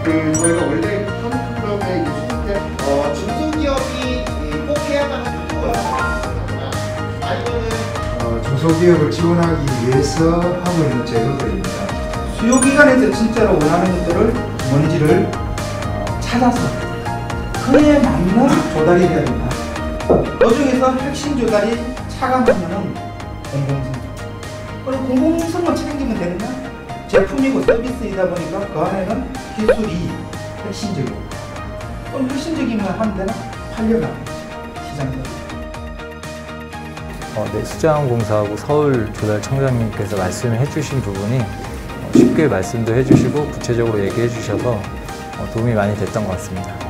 저희가 원래 컴퓨터에 있을 때 중소기업이 꼭 해야만 하는 거가 아니면은 중소기업을 지원하기 위해서 하고 있는 제도들입니다. 수요기관에서 진짜로 원하는 것들을 뭔지를 찾아서 그에 맞는 조달이 돼야 된다. 그 중에서 핵심 조달이 차감하면은 공공성명. 그리고 공공성명 챙기면 되느냐? 제품이고 서비스이다 보니까 그 안에는 기술이 핵심적이고, 그럼 핵심적이면 하면 되나? 팔려나가죠 시장에. 네, 수자원공사하고 서울조달청장님께서 말씀해 주신 부분이 쉽게 말씀도 해주시고 구체적으로 얘기해 주셔서 도움이 많이 됐던 것 같습니다.